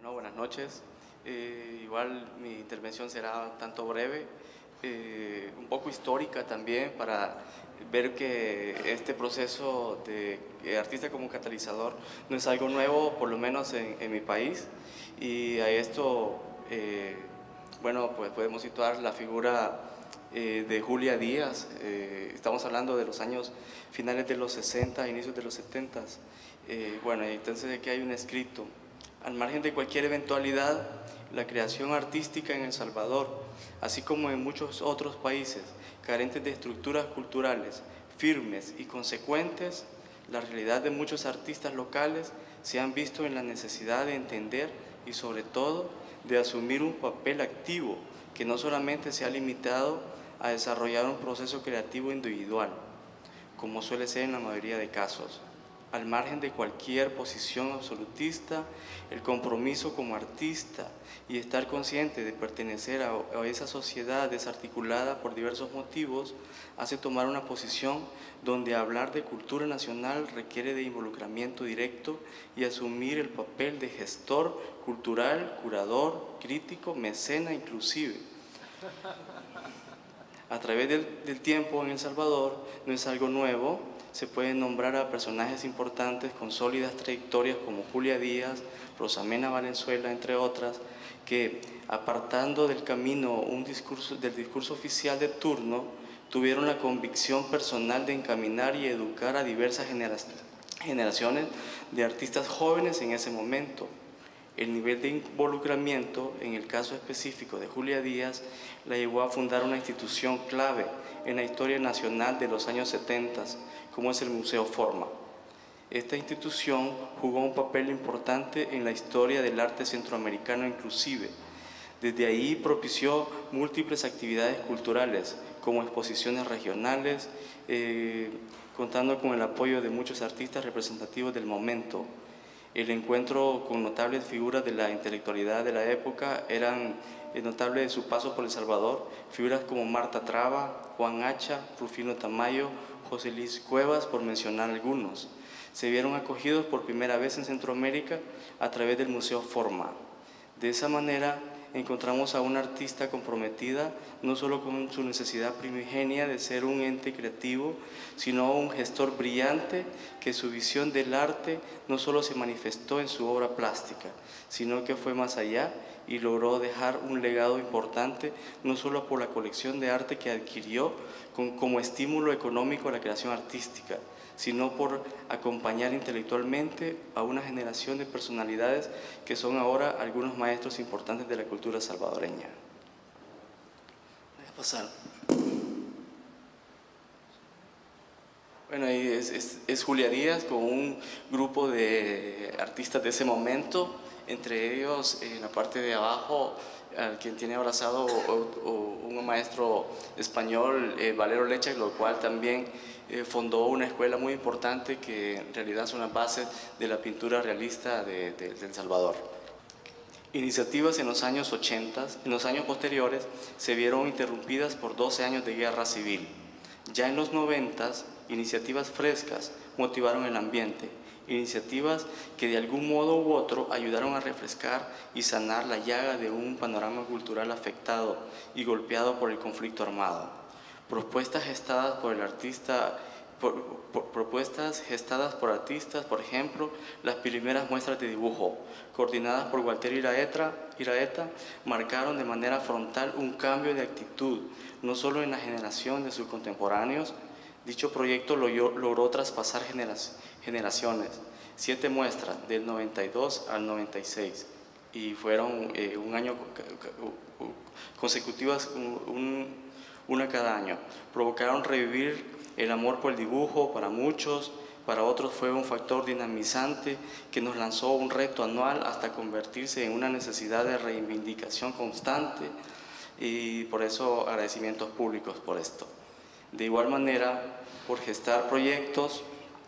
Bueno, buenas noches. Igual mi intervención será tanto breve, un poco histórica también, para ver que este proceso de artista como catalizador no es algo nuevo, por lo menos en mi país. Y a esto, bueno, pues podemos situar la figura de Julia Díaz. Estamos hablando de los años finales de los 60, inicios de los 70. Bueno, entonces aquí hay un escrito: al margen de cualquier eventualidad, la creación artística en El Salvador, así como en muchos otros países carentes de estructuras culturales firmes y consecuentes, la realidad de muchos artistas locales se han visto en la necesidad de entender y sobre todo de asumir un papel activo que no solamente se ha limitado a desarrollar un proceso creativo individual, como suele ser en la mayoría de casos. Al margen de cualquier posición absolutista, el compromiso como artista y estar consciente de pertenecer a esa sociedad desarticulada por diversos motivos hace tomar una posición donde hablar de cultura nacional requiere de involucramiento directo y asumir el papel de gestor cultural, curador, crítico, mecena inclusive. A través del tiempo en El Salvador no es algo nuevo. Se pueden nombrar a personajes importantes con sólidas trayectorias como Julia Díaz, Rosamena Valenzuela, entre otras, que, apartando del camino del discurso oficial de turno, tuvieron la convicción personal de encaminar y educar a diversas generaciones de artistas jóvenes en ese momento. El nivel de involucramiento, en el caso específico de Julia Díaz, la llevó a fundar una institución clave en la historia nacional de los años 70, como es el Museo Forma. Esta institución jugó un papel importante en la historia del arte centroamericano inclusive. Desde ahí propició múltiples actividades culturales, como exposiciones regionales, contando con el apoyo de muchos artistas representativos del momento. El encuentro con notables figuras de la intelectualidad de la época eran notables de su paso por El Salvador, figuras como Marta Traba, Juan Hacha, Rufino Tamayo, José Luis Cuevas, por mencionar algunos. Se vieron acogidos por primera vez en Centroamérica a través del Museo Forma. De esa manera encontramos a una artista comprometida no solo con su necesidad primigenia de ser un ente creativo, sino un gestor brillante que su visión del arte no solo se manifestó en su obra plástica, sino que fue más allá y logró dejar un legado importante, no solo por la colección de arte que adquirió como estímulo económico a la creación artística, sino por acompañar intelectualmente a una generación de personalidades que son ahora algunos maestros importantes de la cultura salvadoreña. Voy a pasar. Bueno, ahí es Julia Díaz con un grupo de artistas de ese momento, entre ellos en la parte de abajo, quien tiene abrazado un maestro español, Valero Lecha, lo cual también fundó una escuela muy importante que en realidad son las bases de la pintura realista de El Salvador. Iniciativas en los años 80, en los años posteriores, se vieron interrumpidas por 12 años de guerra civil. Ya en los 90, iniciativas frescas motivaron el ambiente, iniciativas que de algún modo u otro ayudaron a refrescar y sanar la llaga de un panorama cultural afectado y golpeado por el conflicto armado. Propuestas gestadas por artistas, por ejemplo, las primeras muestras de dibujo, coordinadas por Walter Iraeta, marcaron de manera frontal un cambio de actitud, no solo en la generación de sus contemporáneos. Dicho proyecto logró traspasar generaciones, 7 muestras del 92 al 96, y fueron un año consecutivas, una cada año. Provocaron revivir el amor por el dibujo para muchos, para otros fue un factor dinamizante que nos lanzó un reto anual hasta convertirse en una necesidad de reivindicación constante, y por eso agradecimientos públicos por esto. De igual manera, por gestar proyectos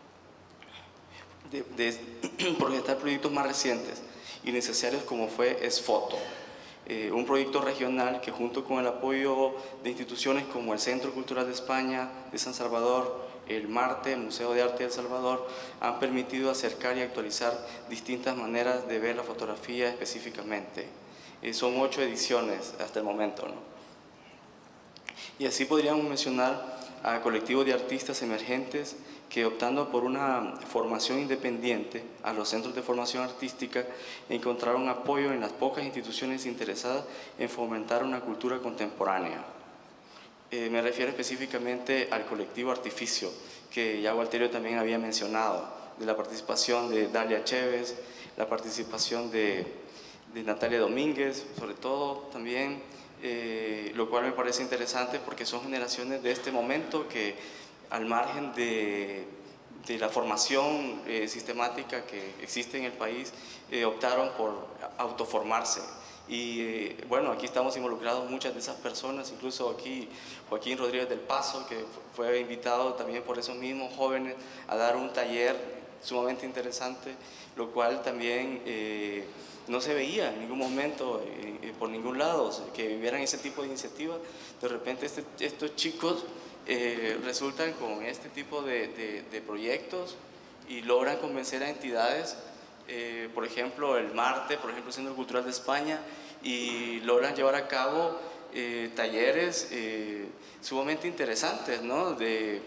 más recientes y necesarios, como fue Esfoto, un proyecto regional que, junto con el apoyo de instituciones como el Centro Cultural de España de San Salvador, el MARTE, el Museo de Arte de El Salvador, han permitido acercar y actualizar distintas maneras de ver la fotografía específicamente. Son 8 ediciones hasta el momento, ¿no? Y así podríamos mencionar a colectivos de artistas emergentes que, optando por una formación independiente a los centros de formación artística, encontraron apoyo en las pocas instituciones interesadas en fomentar una cultura contemporánea. Me refiero específicamente al colectivo Artificio, que ya Walterio también había mencionado, de la participación de Dalia Chévez, la participación de Natalia Domínguez, sobre todo también, lo cual me parece interesante porque son generaciones de este momento que, al margen de la formación sistemática que existe en el país, optaron por autoformarse. Y bueno, aquí estamos involucrados muchas de esas personas, incluso aquí Joaquín Rodríguez del Paso, que fue invitado también por esos mismos jóvenes a dar un taller sumamente interesante, lo cual también no se veía en ningún momento por ningún lado, o sea, que vivieran ese tipo de iniciativas. De repente estos chicos resultan con este tipo de proyectos y logran convencer a entidades, por ejemplo el MARTE, por ejemplo el Centro Cultural de España, y logran llevar a cabo talleres sumamente interesantes, ¿no? que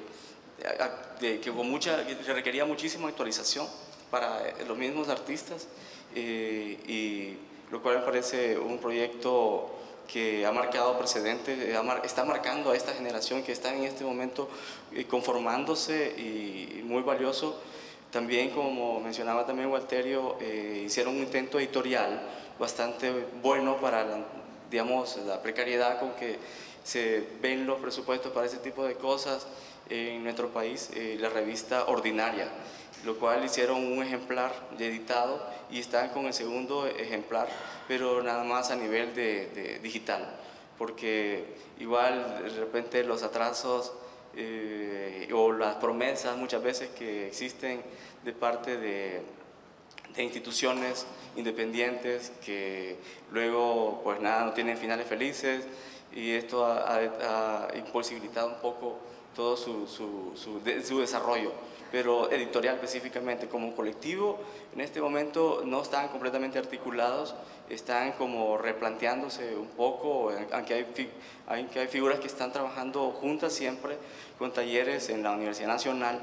requería muchísima actualización para los mismos artistas, y lo cual me parece un proyecto que ha marcado precedentes, está marcando a esta generación que está en este momento conformándose, y muy valioso. También, como mencionaba también Walterio, hicieron un intento editorial bastante bueno para digamos, la precariedad con que se ven los presupuestos para ese tipo de cosas en nuestro país, la revista Ordinaria, lo cual hicieron un ejemplar editado y están con el segundo ejemplar, pero nada más a nivel de digital, porque igual de repente los atrasos o las promesas muchas veces que existen de parte de instituciones independientes que luego pues nada, no tienen finales felices, y esto ha imposibilitado un poco todo su desarrollo. Pero editorial específicamente, como colectivo, en este momento no están completamente articulados, están como replanteándose un poco, aunque hay figuras que están trabajando juntas siempre, con talleres en la Universidad Nacional,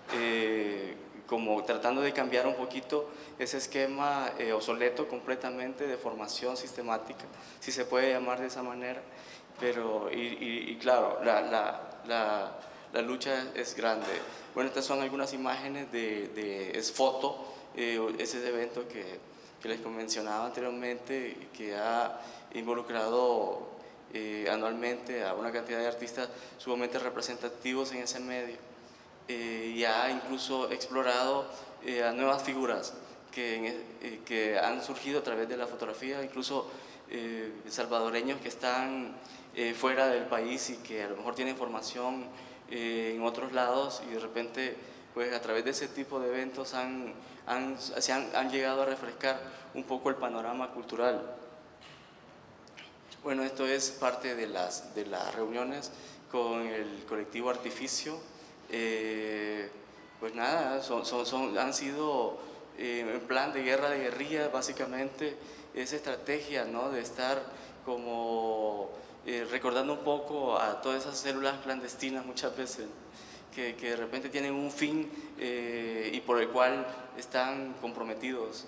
como tratando de cambiar un poquito ese esquema obsoleto completamente de formación sistemática, si se puede llamar de esa manera. Pero, y claro, la lucha es grande. Bueno, estas son algunas imágenes de Esfoto, ese evento que les mencionaba anteriormente, que ha involucrado anualmente a una cantidad de artistas sumamente representativos en ese medio, y ha incluso explorado a nuevas figuras que han surgido a través de la fotografía, incluso salvadoreños que están fuera del país y que a lo mejor tienen formación en otros lados, y de repente pues a través de ese tipo de eventos han llegado a refrescar un poco el panorama cultural. Bueno, esto es parte de las reuniones con el colectivo Artificio. Pues nada, han sido en plan de guerra de guerrillas, básicamente, esa estrategia, ¿no?, de estar como recordando un poco a todas esas células clandestinas muchas veces, que de repente tienen un fin y por el cual están comprometidos.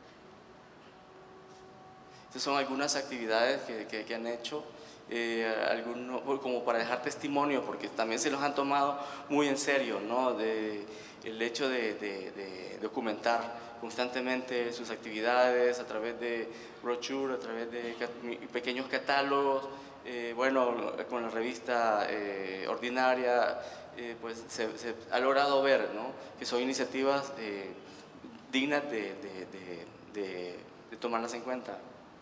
Estas son algunas actividades que han hecho, como para dejar testimonio, porque también se los han tomado muy en serio, ¿no?, el hecho de documentar constantemente sus actividades a través de brochures, a través de pequeños catálogos. Bueno, con la revista Ordinaria, pues se ha logrado ver, ¿no?, que son iniciativas dignas de tomarlas en cuenta.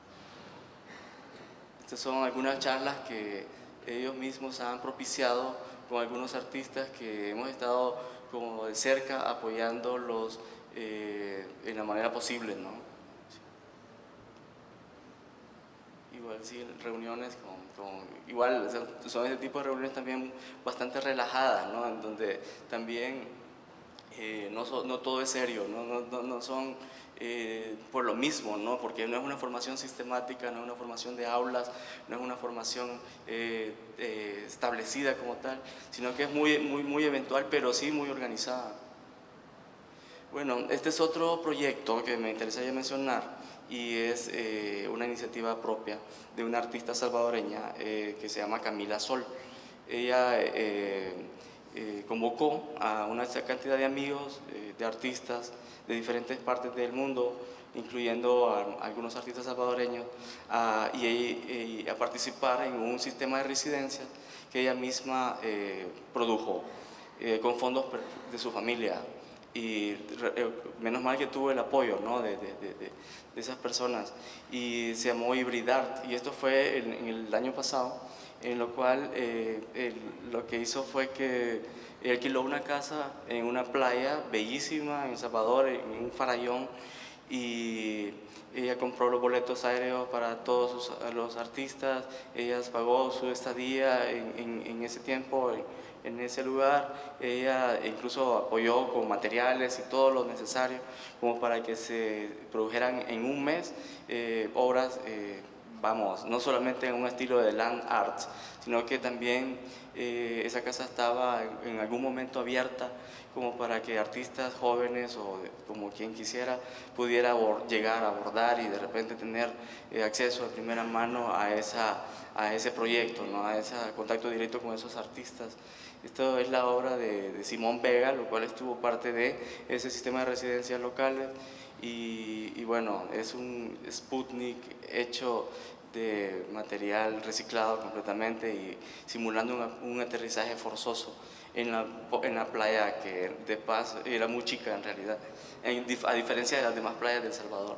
Estas son algunas charlas que ellos mismos han propiciado con algunos artistas que hemos estado como de cerca apoyándolos en la manera posible, ¿no? Y igual sí, reuniones igual son ese tipo de reuniones también bastante relajadas, ¿no? En donde también no todo es serio, no son por lo mismo, ¿no? Porque no es una formación sistemática, no es una formación de aulas, no es una formación establecida como tal, sino que es muy eventual, pero sí muy organizada. Bueno, este es otro proyecto que me interesaría mencionar y es una iniciativa propia de una artista salvadoreña que se llama Camila Sol. Ella convocó a una cantidad de amigos, de artistas de diferentes partes del mundo, incluyendo a algunos artistas salvadoreños, a participar en un sistema de residencia que ella misma produjo con fondos de su familia. Y menos mal que tuvo el apoyo, ¿no? de esas personas, y se llamó Hibridart, y esto fue en el año pasado, en lo cual lo que hizo fue que alquiló una casa en una playa bellísima en El Salvador, en un farallón, y ella compró los boletos aéreos para todos los artistas, ella pagó su estadía en ese tiempo, en ese lugar. Ella incluso apoyó con materiales y todo lo necesario como para que se produjeran en un mes obras, vamos, no solamente en un estilo de land art, sino que también esa casa estaba en algún momento abierta como para que artistas jóvenes o como quien quisiera pudiera llegar a abordar y de repente tener acceso de primera mano a ese proyecto, ¿no? A ese contacto directo con esos artistas. Esto es la obra de Simón Vega, lo cual estuvo parte de ese sistema de residencias locales y bueno, es un Sputnik hecho de material reciclado completamente y simulando un aterrizaje forzoso en la playa que de Paz era muy chica en realidad, a diferencia de las demás playas de El Salvador.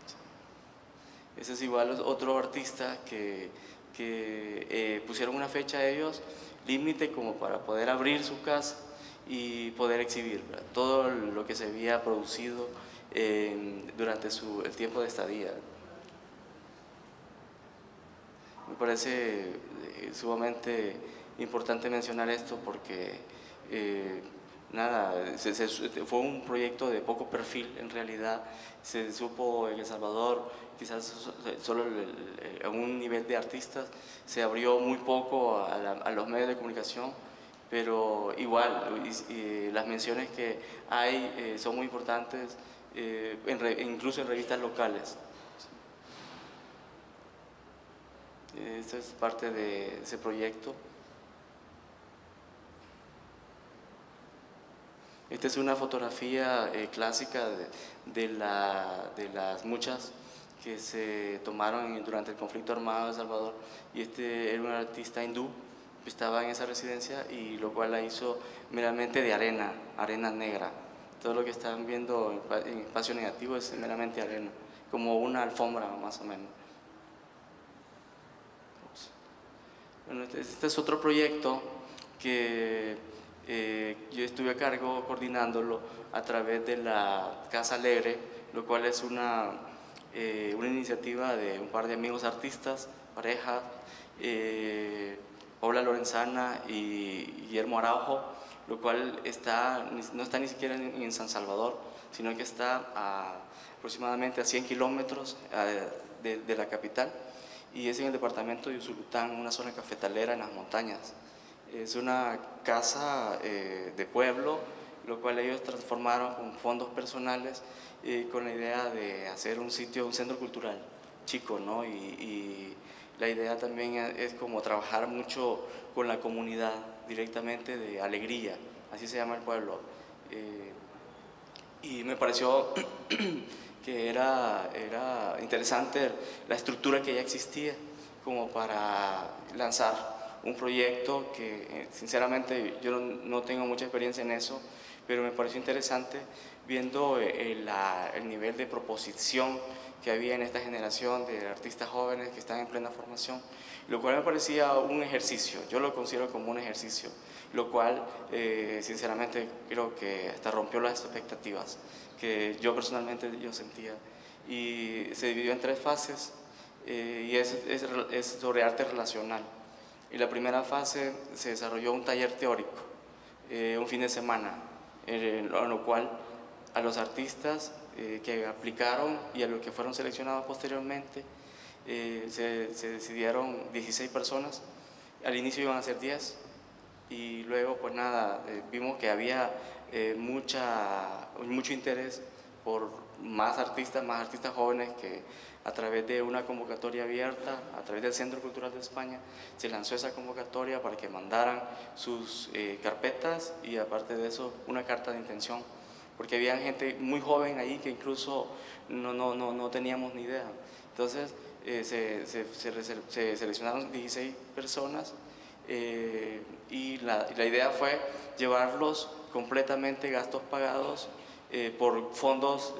Ese es igual otro artista que pusieron una fecha a ellos, límite como para poder abrir su casa y poder exhibir, ¿verdad? Todo lo que se había producido durante el tiempo de estadía. Me parece sumamente importante mencionar esto porque nada, fue un proyecto de poco perfil en realidad. Se supo en El Salvador, quizás solo a un nivel de artistas, se abrió muy poco a los medios de comunicación, pero igual, las menciones que hay son muy importantes, incluso en revistas locales. Esto es parte de ese proyecto. Esta es una fotografía clásica de las muchas que se tomaron durante el conflicto armado de El Salvador, y este era un artista hindú que estaba en esa residencia y lo cual la hizo meramente de arena negra. Todo lo que están viendo en espacio negativo es meramente arena, como una alfombra más o menos. Bueno, este es otro proyecto que yo estuve a cargo coordinándolo a través de la Casa Alegre, lo cual es una iniciativa de un par de amigos artistas, pareja, Paula Lorenzana y Guillermo Araujo, lo cual no está ni siquiera en San Salvador, sino que está aproximadamente a 100 kilómetros de la capital, y es en el departamento de Usulután, una zona cafetalera en las montañas. Es una casa de pueblo, lo cual ellos transformaron con fondos personales con la idea de hacer un centro cultural chico, ¿no? Y la idea también es como trabajar mucho con la comunidad directamente de Alegría, así se llama el pueblo. Y me pareció que era interesante la estructura que ya existía como para lanzar un proyecto que sinceramente yo no tengo mucha experiencia en eso, pero me pareció interesante viendo el nivel de proposición que había en esta generación de artistas jóvenes que están en plena formación, lo cual me parecía un ejercicio, yo lo considero como un ejercicio, lo cual sinceramente creo que hasta rompió las expectativas que yo personalmente sentía, y se dividió en 3 fases. y es sobre arte relacional. Y la primera fase se desarrolló un taller teórico, un fin de semana, en lo cual a los artistas que aplicaron y a los que fueron seleccionados posteriormente se decidieron 16 personas. Al inicio iban a ser 10 y luego pues nada, vimos que había mucho interés por más artistas jóvenes, que a través de una convocatoria abierta, a través del Centro Cultural de España, se lanzó esa convocatoria para que mandaran sus carpetas y aparte de eso una carta de intención, porque había gente muy joven ahí que incluso no teníamos ni idea. Entonces se seleccionaron 16 personas y la idea fue llevarlos completamente gastos pagados por fondos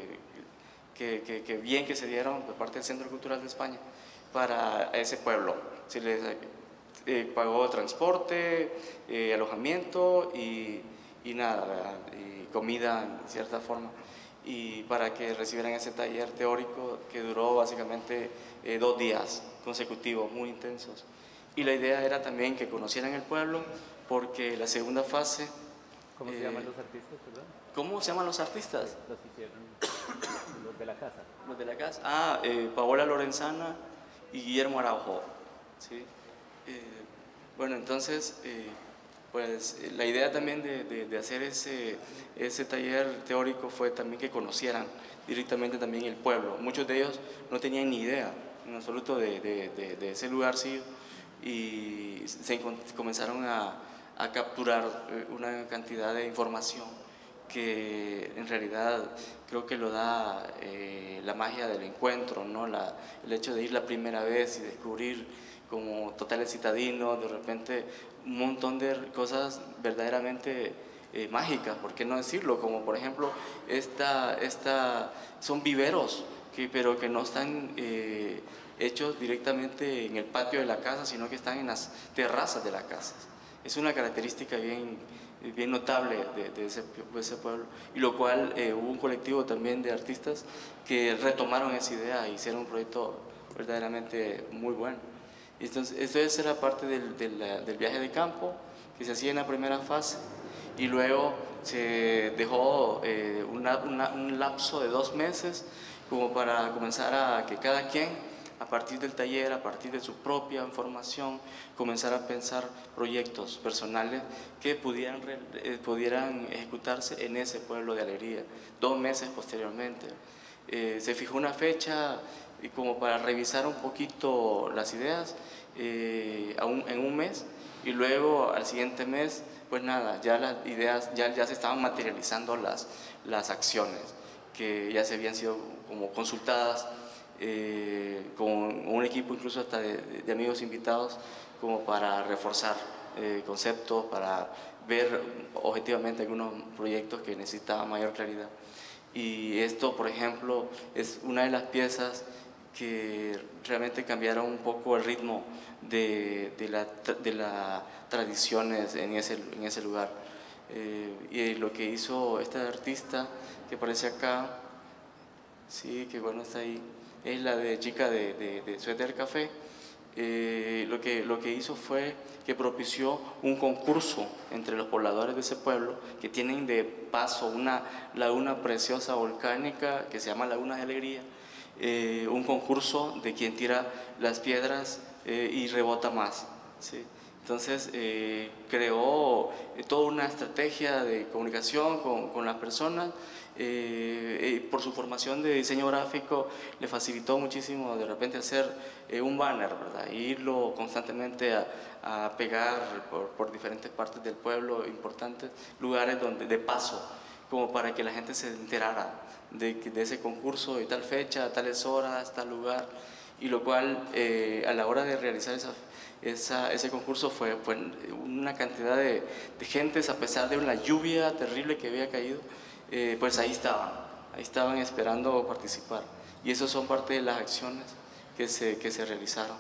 que se dieron por parte del Centro Cultural de España para ese pueblo. Se les pagó transporte, alojamiento y nada, ¿verdad? Y comida en cierta forma, y para que recibieran ese taller teórico que duró básicamente 2 días consecutivos muy intensos. Y la idea era también que conocieran el pueblo, porque la segunda fase... ¿Cómo se llaman los artistas, perdón? ¿Cómo se llaman los artistas? Los hicieron los de la casa. Los de la casa. Paola Lorenzana y Guillermo Araujo. ¿Sí? Bueno, entonces, pues la idea también de hacer ese taller teórico fue también que conocieran directamente también el pueblo. Muchos de ellos no tenían ni idea en absoluto de ese lugar, sí, y comenzaron a capturar una cantidad de información que en realidad creo que lo da la magia del encuentro, ¿no? El hecho de ir la primera vez y descubrir como totales citadinos, de repente un montón de cosas verdaderamente mágicas, ¿por qué no decirlo? Como por ejemplo, son viveros, pero que no están hechos directamente en el patio de la casa, sino que están en las terrazas de la casa. Es una característica bien notable de ese pueblo, y lo cual hubo un colectivo también de artistas que retomaron esa idea e hicieron un proyecto verdaderamente muy bueno. Entonces, esa era parte del viaje de campo que se hacía en la primera fase, y luego se dejó un lapso de 2 meses como para comenzar a que cada quien, a partir del taller, a partir de su propia información, comenzar a pensar proyectos personales que pudieran ejecutarse en ese pueblo de Alegría. 2 meses posteriormente se fijó una fecha como para revisar un poquito las ideas en un mes, y luego al siguiente mes pues nada, ya las ideas ya se estaban materializando las acciones que ya se habían sido como consultadas con un equipo incluso hasta de amigos invitados, como para reforzar conceptos, para ver objetivamente algunos proyectos que necesitaban mayor claridad. Y esto, por ejemplo, es una de las piezas que realmente cambiaron un poco el ritmo de las tradiciones en ese lugar. Y lo que hizo esta artista que aparece acá, sí, que bueno, está ahí, es la de chica de Suéter Café. Lo que hizo fue que propició un concurso entre los pobladores de ese pueblo, que tienen de paso una laguna preciosa volcánica que se llama Laguna de Alegría, un concurso de quien tira las piedras y rebota más, ¿sí? Entonces creó toda una estrategia de comunicación con las personas. Por su formación de diseño gráfico le facilitó muchísimo de repente hacer un banner, ¿verdad? E irlo constantemente a pegar por diferentes partes del pueblo, importantes lugares de paso, como para que la gente se enterara de ese concurso y tal fecha, tales horas, tal lugar, y lo cual a la hora de realizar ese concurso fue una cantidad de gentes, a pesar de una lluvia terrible que había caído, pues ahí estaban esperando participar, y eso son parte de las acciones que se realizaron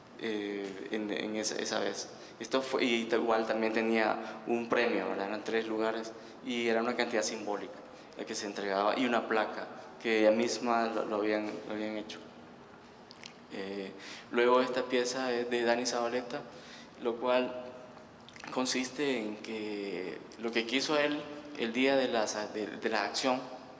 en esa vez. Esto fue, y igual también tenía un premio, ¿verdad? Eran 3 lugares y era una cantidad simbólica la que se entregaba, y una placa que ella misma lo habían hecho. Luego esta pieza es de Dani Zabaleta, lo cual consiste en que lo que quiso él el día de la acción,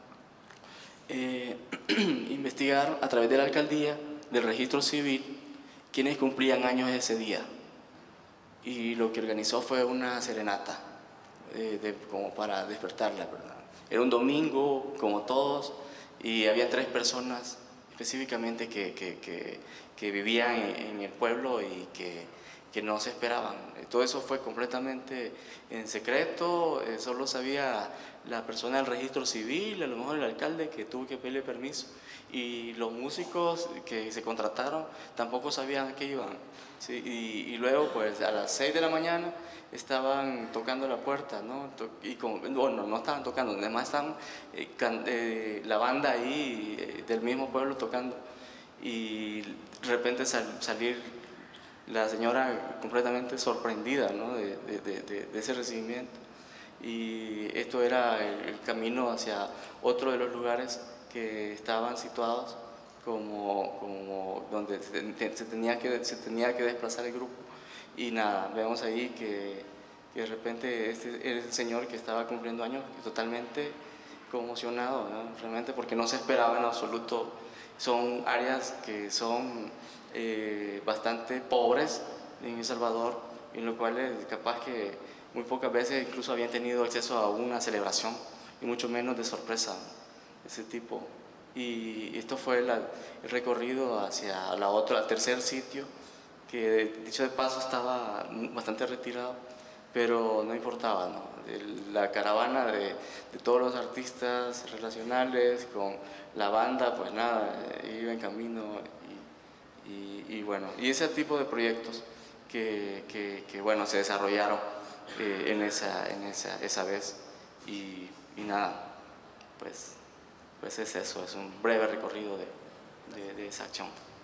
investigar a través de la alcaldía, del registro civil, quienes cumplían años ese día. Y lo que organizó fue una serenata, como para despertarla, ¿verdad? Era un domingo, como todos, y había 3 personas específicamente que vivían en el pueblo y que no se esperaban. Todo eso fue completamente en secreto, solo sabía la persona del registro civil, a lo mejor el alcalde, que tuvo que pedirle permiso, y los músicos que se contrataron tampoco sabían a qué iban. ¿Sí? Y luego, pues a las 6 de la mañana estaban tocando la puerta, ¿no? Bueno, no estaban tocando, además estaban la banda ahí del mismo pueblo tocando, y de repente salir la señora completamente sorprendida, ¿no? de ese recibimiento. Y esto era el camino hacia otro de los lugares que estaban situados como donde se tenía que desplazar el grupo. Y nada, vemos ahí que de repente este el señor que estaba cumpliendo años totalmente conmocionado, ¿no? Realmente, porque no se esperaba en absoluto. Son áreas que son bastante pobres en El Salvador, en lo cual es capaz que muy pocas veces incluso habían tenido acceso a una celebración, y mucho menos de sorpresa, ese tipo. Y esto fue el recorrido hacia al tercer sitio, que dicho de paso estaba bastante retirado, pero no importaba, ¿no? La caravana de todos los artistas relacionales con la banda, pues nada, iba en camino. Y bueno, y ese tipo de proyectos que bueno, se desarrollaron esa vez. Y nada, pues es eso, es un breve recorrido de esa acción.